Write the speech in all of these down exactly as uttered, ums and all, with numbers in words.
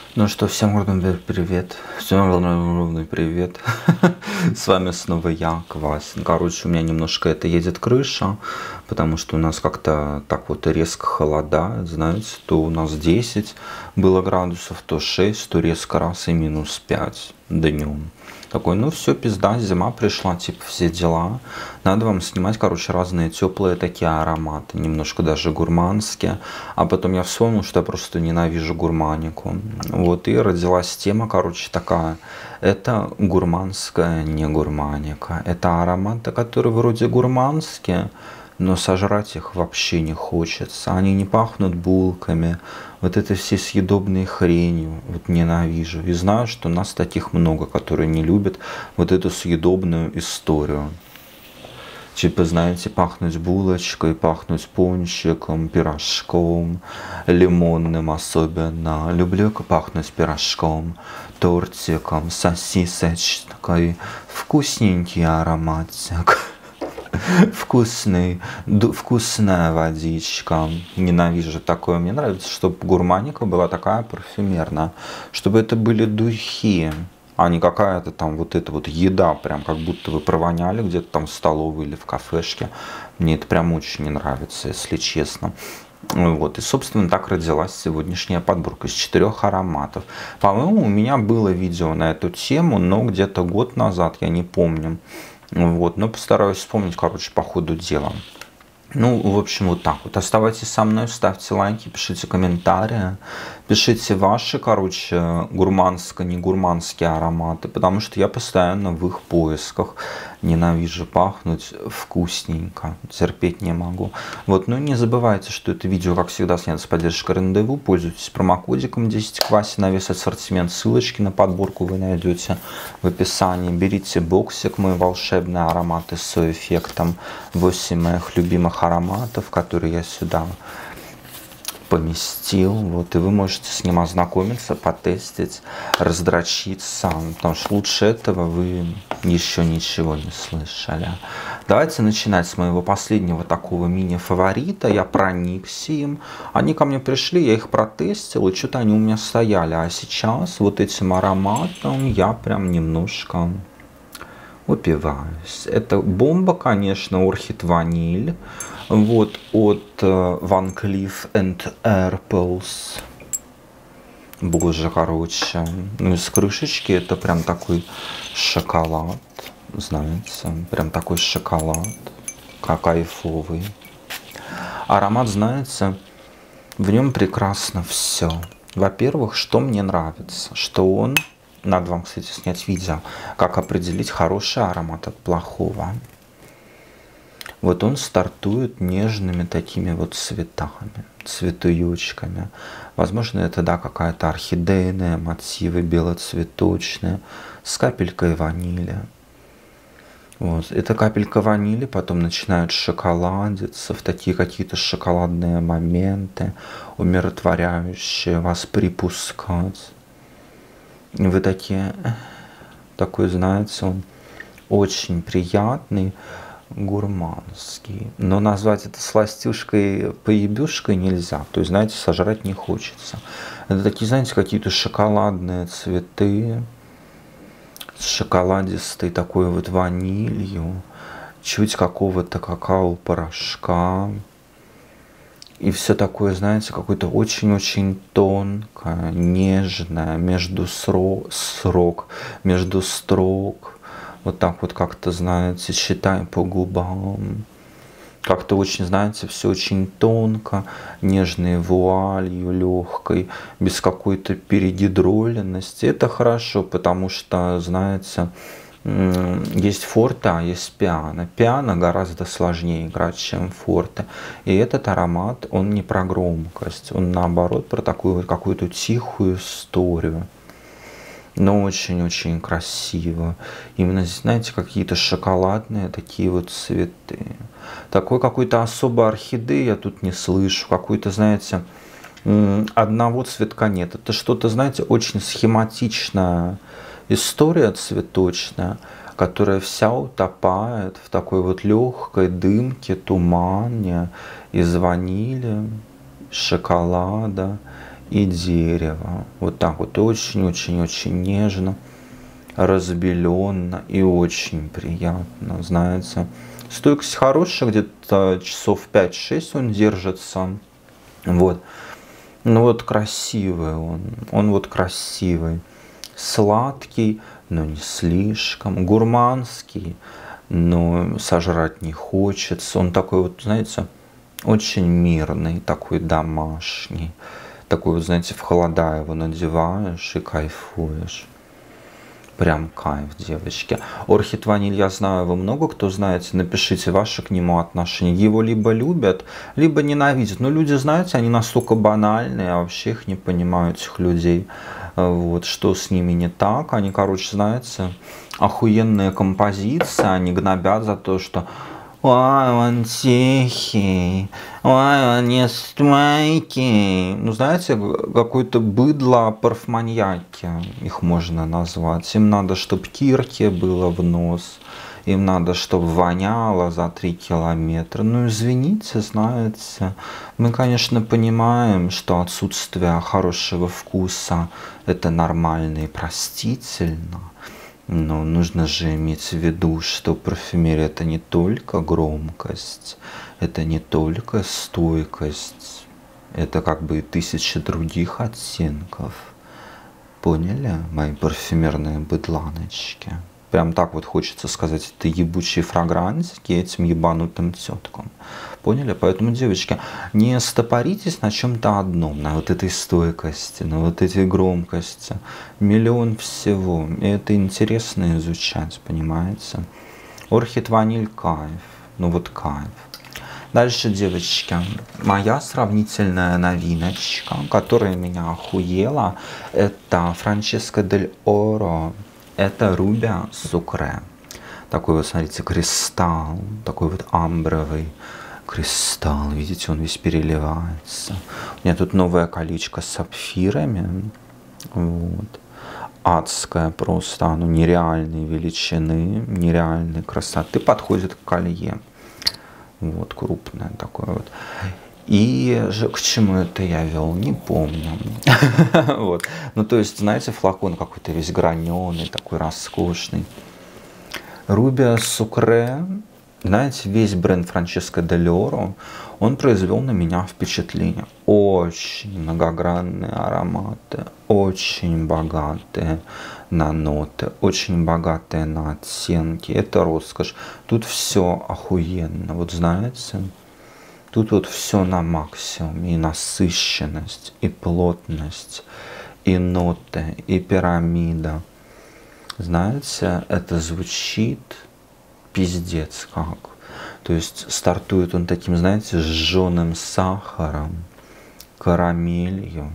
Ну что, всем огромный привет. Всем огромный привет. С вами снова я, Квасин. Короче, у меня немножко это едет крыша, потому что у нас как-то так вот резко холодает, знаете, то у нас десять было градусов, то шесть, то резко раз и минус пять днем. Такой, ну все, пизда, зима пришла, типа все дела. Надо вам снимать, короче, разные теплые такие ароматы, немножко даже гурманские. А потом я вспомнил, что я просто ненавижу гурманику. Вот, и родилась тема, короче, такая. Это гурманская не гурманика. Это ароматы, которые вроде гурманские, но сожрать их вообще не хочется. Они не пахнут булками, вот это все съедобные хренью. Вот ненавижу. И знаю, что нас таких много, которые не любят вот эту съедобную историю. Типа, знаете, пахнуть булочкой, пахнуть пончиком, пирожком, лимонным особенно. Люблю пахнуть пирожком, тортиком, сосисочкой. Вкусненький ароматик. Вкусный, вкусная водичка. Ненавижу такое. Мне нравится, чтобы гурманика была такая парфюмерная. Чтобы это были духи, а не какая-то там вот эта вот еда, прям как будто вы провоняли где-то там в столовой или в кафешке. Мне это прям очень не нравится, если честно. Вот, и, собственно, так родилась сегодняшняя подборка из четырех ароматов. По-моему, у меня было видео на эту тему, но где-то год назад, я не помню. Вот, но постараюсь вспомнить, короче, по ходу дела. Ну, в общем, вот так вот. Оставайтесь со мной, ставьте лайки, пишите комментарии. Пишите ваши, короче, гурманско, не гурманские ароматы, потому что я постоянно в их поисках. Ненавижу пахнуть вкусненько, терпеть не могу. Вот, ну и не забывайте, что это видео, как всегда, снято с поддержкой Рандеву. Пользуйтесь промокодиком десять кваси на весь ассортимент. Ссылочки на подборку вы найдете в описании. Берите боксик, мой волшебный ароматы с эффектом. восемь моих любимых ароматов, которые я сюда поместил. Вот, и вы можете с ним ознакомиться, потестить, раздрочиться, потому что лучше этого вы еще ничего не слышали. Давайте начинать с моего последнего такого мини-фаворита. Я проникся им. Они ко мне пришли, я их протестил, и что-то они у меня стояли. А сейчас вот этим ароматом я прям немножко упиваюсь. Это бомба, конечно, Орхид Ваниль. Вот, от Van Cleef and Arpels. Боже, короче. Ну, из крышечки это прям такой шоколад. Знаете, прям такой шоколад. Как кайфовый. Аромат, знаете, в нем прекрасно все. Во-первых, что мне нравится, что он... Надо вам, кстати, снять видео, как определить хороший аромат от плохого. Вот он стартует нежными такими вот цветами, цветуёчками. Возможно, это, да, какая-то орхидейная, мотивы белоцветочные, с капелькой ванили. Вот. Эта капелька ванили потом начинает шоколадиться в такие какие-то шоколадные моменты, умиротворяющие вас припускать. И вы такие, такой, знаете, он очень приятный, гурманский. Но назвать это сластюшкой, поебюшкой нельзя. То есть, знаете, сожрать не хочется. Это такие, знаете, какие-то шоколадные цветы с шоколадистой такой вот ванилью, чуть какого-то какао-порошка. И все такое, знаете, какое-то очень-очень тонкое, нежное, между срок, срок, между строк. Вот так вот как-то, знаете, считаем по губам. Как-то очень, знаете, все очень тонко, нежной вуалью, легкой, без какой-то перегидроленности. Это хорошо, потому что, знаете, есть форте, а есть пиано. Пиано гораздо сложнее играть, чем форте. И этот аромат, он не про громкость, он наоборот про такую вот какую-то тихую историю. Но очень-очень красиво. Именно, знаете, какие-то шоколадные такие вот цветы. Такой какой-то особой орхидеи я тут не слышу. Какой-то, знаете, одного цветка нет. Это что-то, знаете, очень схематичная история цветочная, которая вся утопает в такой вот легкой дымке, тумане из ванили, шоколада и дерево. Вот так вот очень-очень-очень нежно, разбеленно и очень приятно, знаете. Стойкость хорошая, где-то часов пять-шесть он держится. Вот. Ну вот красивый он, он вот красивый. Сладкий, но не слишком. Гурманский, но сожрать не хочется. Он такой вот, знаете, очень мирный, такой домашний. Такой вот, знаете, в холода его надеваешь и кайфуешь. Прям кайф, девочки. Орхид Ваниль, я знаю, вы много кто знаете. Напишите ваши к нему отношения. Его либо любят, либо ненавидят. Но люди, знаете, они настолько банальные, а вообще их не понимают, этих людей. Вот, что с ними не так. Они, короче, знаете, охуенные композиции. Они гнобят за то, что ой, он тихий, ой, он не стойкий. Ну, знаете, какое-то быдло парфманьяки их можно назвать. Им надо, чтобы кирки было в нос. Им надо, чтобы воняло за три километра. Ну, извините, знаете, мы, конечно, понимаем, что отсутствие хорошего вкуса – это нормально и простительно. Но нужно же иметь в виду, что парфюмерия – это не только громкость, это не только стойкость, это как бы и тысячи других оттенков. Поняли, мои парфюмерные быдланочки? Прям так вот хочется сказать, это ебучие фрагрантики этим ебанутым теткам. Поняли? Поэтому, девочки, не стопоритесь на чем-то одном, на вот этой стойкости, на вот этой громкости. Миллион всего. И это интересно изучать, понимаете? Орхид Ваниль кайф. Ну вот кайф. Дальше, девочки, моя сравнительная новиночка, которая меня охуела, это Франческо дель Оро. Это Рубиа Сукре. Такой вот, смотрите, кристалл, такой вот амбровый кристалл. Видите, он весь переливается. У меня тут новое колечко с сапфирами. Вот. Адское просто, оно нереальной величины, нереальной красоты. Подходит к колье. Вот, крупное такое вот. И же к чему это я вел, не помню. Вот. Ну, то есть, знаете, флакон какой-то весь граненый, такой роскошный. Рубиа Сукре, знаете, весь бренд Франческо дель Оро, он произвел на меня впечатление. Очень многогранные ароматы, очень богатые на ноты, очень богатые на оттенки. Это роскошь. Тут все охуенно, вот знаете. Тут вот все на максимуме, и насыщенность, и плотность, и ноты, и пирамида. Знаете, это звучит пиздец как. То есть стартует он таким, знаете, сжженным сахаром, карамелью,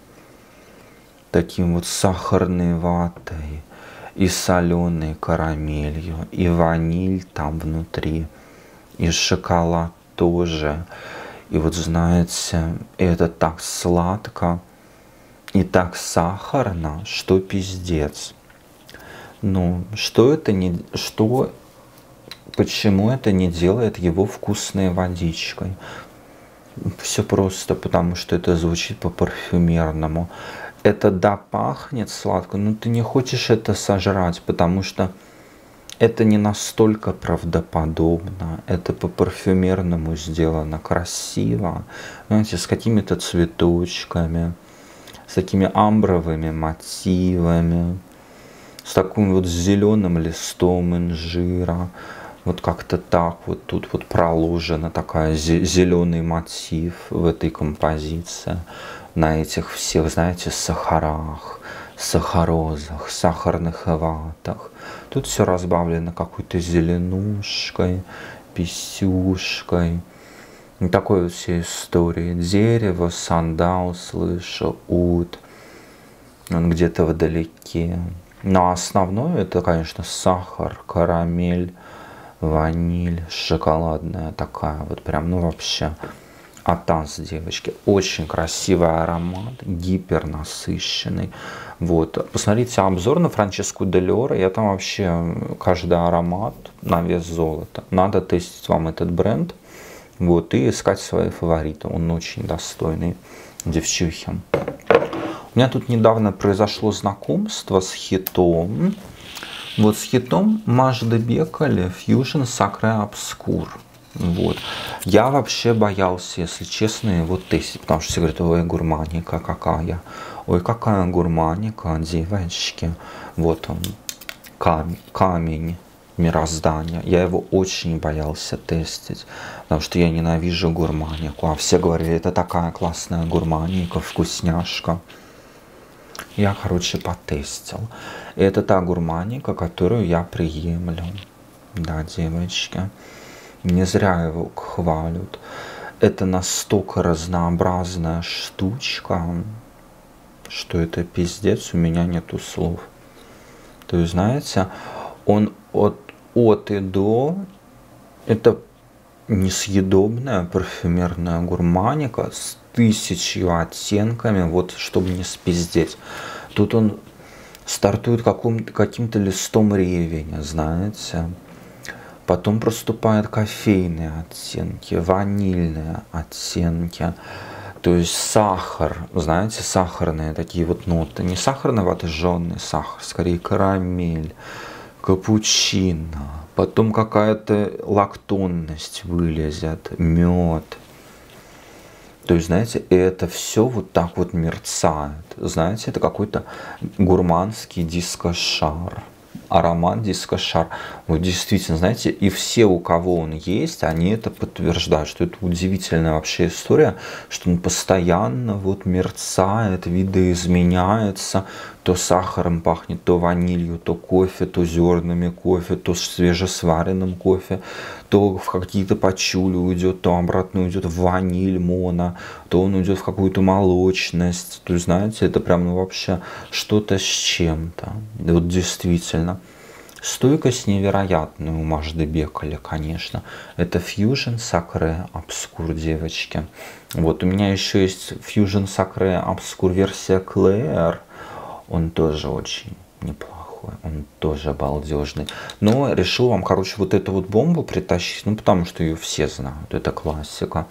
таким вот сахарной ватой, и соленой карамелью, и ваниль там внутри, и шоколад тоже. И вот знаете, это так сладко и так сахарно, что пиздец. Ну, что это не... Что... Почему это не делает его вкусной водичкой? Все просто потому, что это звучит по-парфюмерному. Это да, пахнет сладко, но ты не хочешь это сожрать, потому что это не настолько правдоподобно, это по-парфюмерному сделано, красиво, знаете, с какими-то цветочками, с такими амбровыми мотивами, с таким вот зеленым листом инжира, вот как-то так вот тут вот проложена такая зеленый мотив в этой композиции, на этих всех, знаете, сахарах, сахарозах, сахарных ватах. Тут все разбавлено какой-то зеленушкой, писюшкой. И такой вот всей истории. Дерево, сандал, слышу, ут. Он где-то вдалеке. Но основное это, конечно, сахар, карамель, ваниль, шоколадная такая вот прям, ну вообще. Атас, девочки, очень красивый аромат, гипернасыщенный. Вот, посмотрите обзор на Франческо дель Оро, я там вообще каждый аромат на вес золота. Надо тестить вам этот бренд, вот, и искать свои фавориты, он очень достойный, девчухи. У меня тут недавно произошло знакомство с хитом. Вот с хитом Мажда Бекали Fusion Sacre Obscur. Вот. Я вообще боялся, если честно, его тестить, потому что все говорят: ой, гурманика какая, ой, какая гурманика, девочки. Вот он, камень, камень мироздания. Я его очень боялся тестить, потому что я ненавижу гурманику. А все говорили: это такая классная гурманика, вкусняшка. Я, короче, потестил. И это та гурманика, которую я приемлю. Да, девочки. Не зря его хвалят. Это настолько разнообразная штучка, что это пиздец, у меня нету слов. То есть, знаете, он от, от и до, это несъедобная парфюмерная гурманика с тысячей оттенками, вот чтобы не спиздеть. Тут он стартует каким-то листом ревеня, знаете. Потом проступают кофейные оттенки, ванильные оттенки. То есть сахар, знаете, сахарные такие вот ноты. Не сахарно-ватожжённый сахар, скорее карамель, капучино. Потом какая-то лактонность вылезет, мед. То есть, знаете, это все вот так вот мерцает. Знаете, это какой-то гурманский дискошар. Аромат дискошар. Вот действительно, знаете, и все, у кого он есть, они это подтверждают, что это удивительная вообще история, что он постоянно вот мерцает, видоизменяется, то сахаром пахнет, то ванилью, то кофе, то зернами кофе, то свежесваренным кофе, то в какие-то пачули уйдет, то обратно уйдет в ваниль моно, то он уйдет в какую-то молочность. То есть, знаете, это прям ну, вообще что-то с чем-то. Вот действительно. Стойкость невероятная у Мажды Бекали, конечно. Это Fusion Sacre Obscur, девочки. Вот у меня еще есть Fusion Sacre Obscur версия Claire. Он тоже очень неплохой. Он тоже балдежный. Но решил вам, короче, вот эту вот бомбу притащить. Ну, потому что ее все знают. Это классика.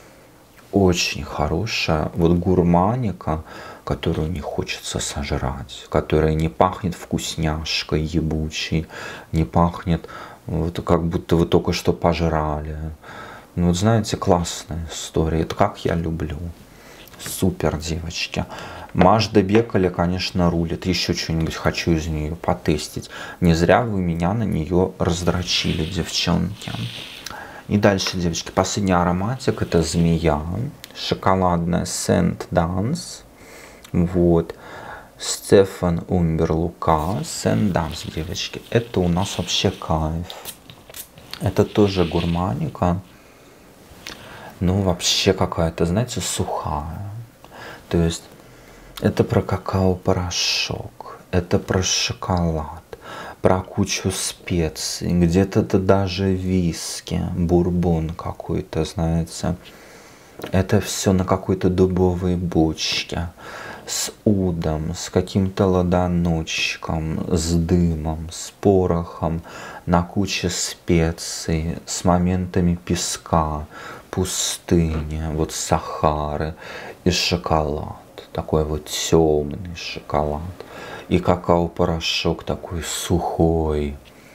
Очень хорошая. Вот гурманика, которую не хочется сожрать, которая не пахнет вкусняшкой ебучей, не пахнет вот как будто вы только что пожрали. Ну вот знаете, классная история. Это как я люблю. Супер, девочки. Мажда Бекали, конечно, рулит. Еще что-нибудь хочу из нее потестить. Не зря вы меня на нее раздрочили, девчонки. И дальше, девочки, последний ароматик. Это змея. Шоколадная Сент Данс. Вот. Стефан Умбер Лука. Сент Данс, девочки. Это у нас вообще кайф. Это тоже гурманика. Ну, вообще какая-то, знаете, сухая. То есть, это про какао-порошок. Это про шоколад. Про кучу специй. Где-то это даже виски. Бурбон какой-то, знаете. Это все на какой-то дубовой бочке. С удом, с каким-то ладаночком, с дымом, с порохом, на куче специй, с моментами песка, пустыни, вот Сахары и шоколад. Такой вот темный шоколад. И какао-порошок такой сухой.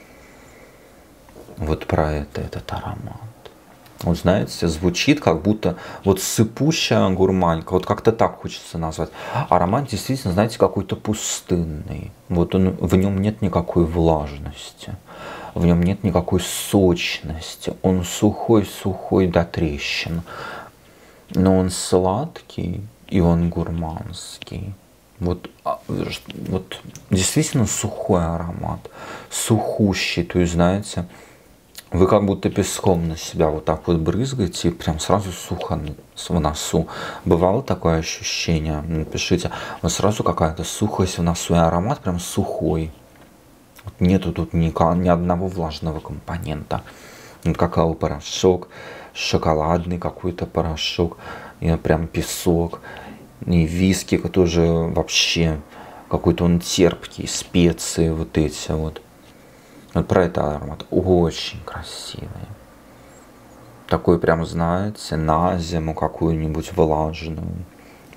Вот про это этот аромат. Вот знаете, звучит как будто вот сыпущая гурманька, вот как-то так хочется назвать. Аромат действительно, знаете, какой-то пустынный. Вот он, в нем нет никакой влажности, в нем нет никакой сочности. Он сухой-сухой до трещин. Но он сладкий и он гурманский. Вот, вот действительно сухой аромат, сухущий, то есть, знаете, вы как будто песком на себя вот так вот брызгаете, и прям сразу сухо в носу. Бывало такое ощущение? Напишите. Вот сразу какая-то сухость в носу, и аромат прям сухой. Вот нету тут ни, ни одного влажного компонента. Вот какао-порошок, шоколадный какой-то порошок, и прям песок. И виски тоже вообще какой-то он терпкий, специи вот эти вот. Вот про это аромат. Очень красивый. Такой прям, знаете, на зиму какую-нибудь влажную.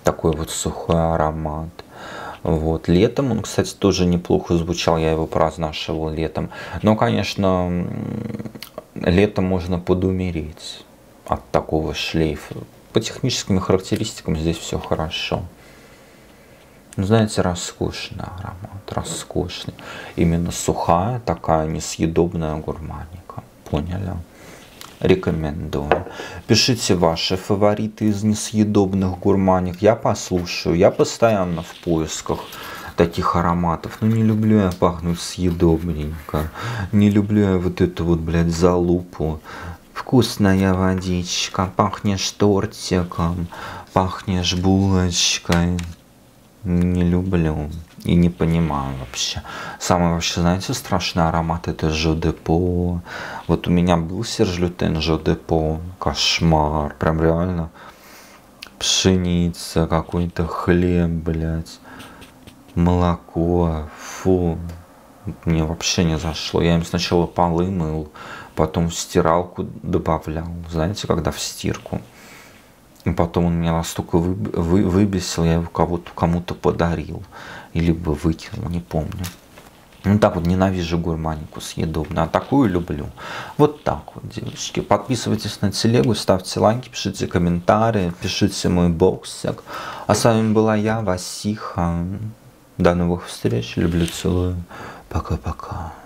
Такой вот сухой аромат. Вот. Летом он, кстати, тоже неплохо звучал, я его прознашивал летом. Но, конечно, летом можно подумереть от такого шлейфа. По техническим характеристикам здесь все хорошо. Ну, знаете, роскошный аромат, роскошный. Именно сухая, такая несъедобная гурманика. Поняли? Рекомендую. Пишите ваши фавориты из несъедобных гурманик. Я послушаю. Я постоянно в поисках таких ароматов. Но не люблю я пахнуть съедобненько. Не люблю я вот эту вот, блядь, залупу. Вкусная водичка. Пахнешь тортиком. Пахнешь булочкой. Не люблю и не понимаю вообще. Самый вообще, знаете, страшный аромат — это Жо Депо. Вот у меня был Серж Лютен Жо Депо. Кошмар. Прям реально. Пшеница, какой-то хлеб, блядь. Молоко. Фу. Мне вообще не зашло. Я им сначала полы мыл, потом в стиралку добавлял. Знаете, когда в стирку. И потом он меня настолько вы, вы, выбесил, я его кого-то, кому-то подарил. Или бы выкинул, не помню. Ну так вот, ненавижу гурманику съедобную, а такую люблю. Вот так вот, девочки. Подписывайтесь на телегу, ставьте лайки, пишите комментарии, пишите мой боксик. А с вами была я, Васиха. До новых встреч, люблю, целую. Пока-пока.